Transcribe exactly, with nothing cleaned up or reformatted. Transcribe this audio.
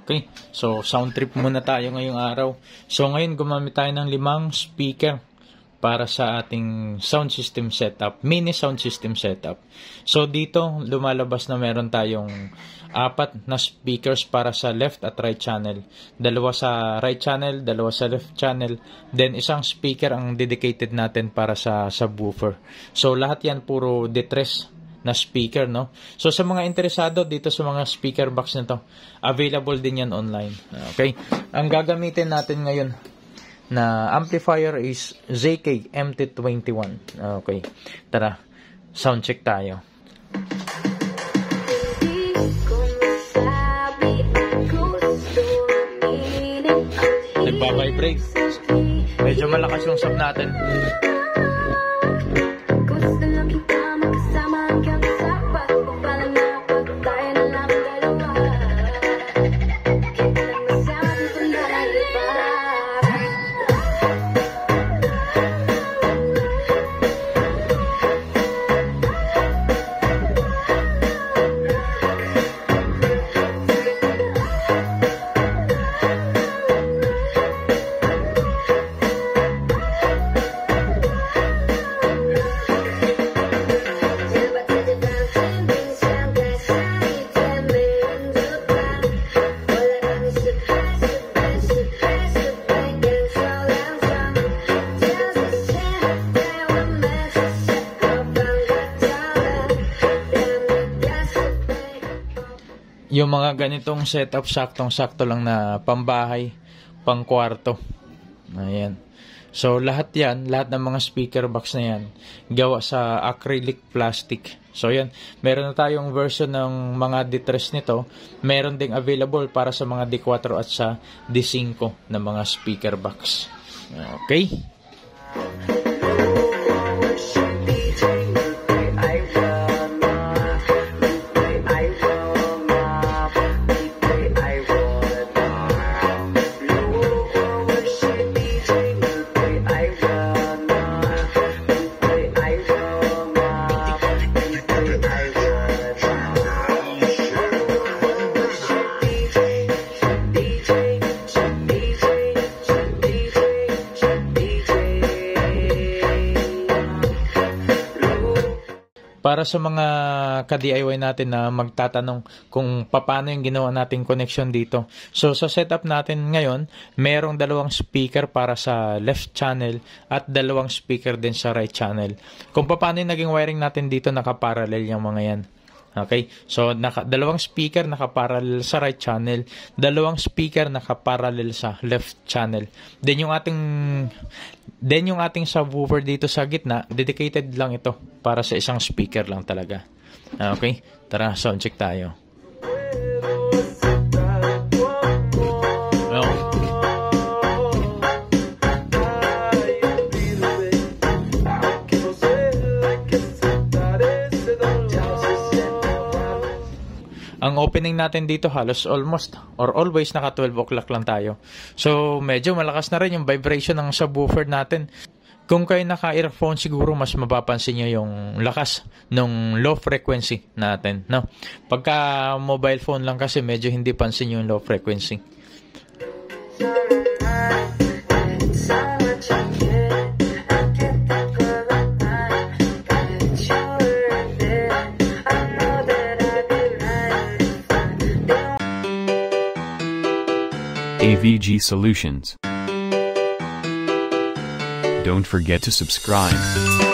Okay, so sound trip muna tayo ngayong araw. So ngayon gumamit tayo ng limang speaker para sa ating sound system setup, mini sound system setup. So dito lumalabas na meron tayong apat na speakers para sa left at right channel. Dalawa sa right channel, dalawa sa left channel, then isang speaker ang dedicated natin para sa subwoofer. So lahat yan puro detres na speaker, no? So sa mga interesado dito sa mga speaker box na to, available din yan online. Okay? Ang gagamitin natin ngayon na amplifier is Z K M T twenty-one. Okay. Tara, sound check tayo. Nagbabibrate. Medyo malakas yung sub natin. Yung mga ganitong setup, saktong-sakto lang na pambahay, pang kwarto. Ayan. So, lahat yan, lahat ng mga speaker box na yan, gawa sa acrylic plastic. So, yan. Meron na tayong version ng mga detres nito. Meron ding available para sa mga D four at sa D five na mga speaker box. Okay? Para sa mga ka-D I Y natin na magtatanong kung paano yung ginawa nating connection dito. So, sa setup natin ngayon, merong dalawang speaker para sa left channel at dalawang speaker din sa right channel. Kung paano yung naging wiring natin dito, nakaparallel yung mga yan. Okay? So, naka, dalawang speaker nakaparallel sa right channel, dalawang speaker nakaparallel sa left channel. Then yung ating then yung ating subwoofer dito sa gitna, dedicated lang ito para sa isang speaker lang talaga. Okay? Tara, sound check tayo. Ang opening natin dito halos almost or always naka twelve o'clock lang tayo. So medyo malakas na rin yung vibration ng subwoofer natin. Kung kayo naka-earphone siguro mas mapapansin nyo yung lakas ng low frequency natin. No? Pagka mobile phone lang kasi medyo hindi pansin yung low frequency. A V G Solutions. Don't forget to subscribe.